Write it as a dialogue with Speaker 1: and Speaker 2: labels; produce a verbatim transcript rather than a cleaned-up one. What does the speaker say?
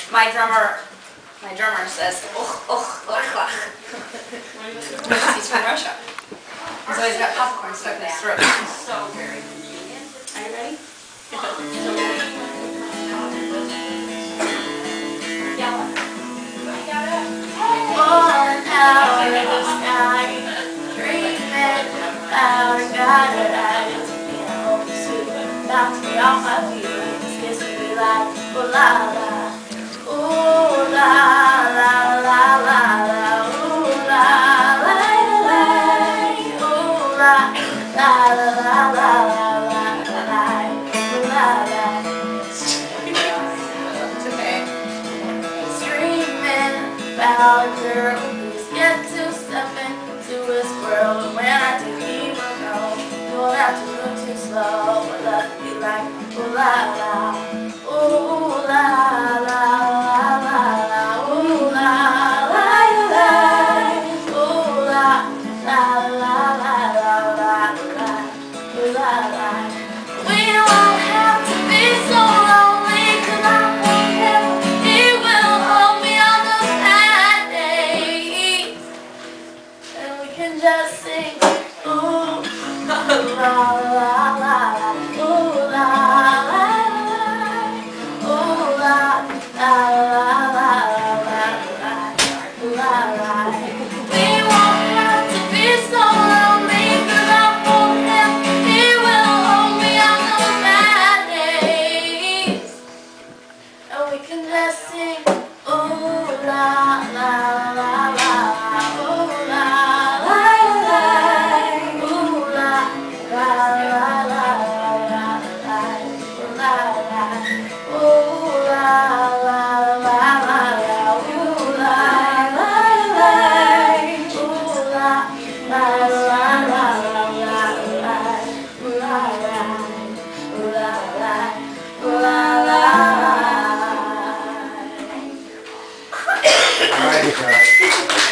Speaker 1: my drummer, my drummer says, "Ugh, ugh, ugh, ugh." He's from Russia. So he's got popcorn stuck in his throat. So very convenient. Are you ready?
Speaker 2: Falling out of the sky, dreaming about a God that I just can't hold me to. Knocks me off my feet, kissing me like ooh la la, ooh la la la la la, ooh la la la, ooh la la la la la la la, ooh la la.
Speaker 1: It's okay.
Speaker 2: Dreaming about a girl who's yet to step into this world. And when I do even know, you won't have to move too slow. But love be like, ooh la la, ooh la la la la la, ooh la la la, ooh la la la la la la la, ooh la la. We won't have to be so lonely, 'cause I want him. He will hold me on those bad days, and we can just sing, ooh la la la la, ooh la la la, ooh la la la la la la, ooh la la. We won't have to be so lonely, 'cause I want him. He will hold me on those bad days, and we can just sing, ooh la la.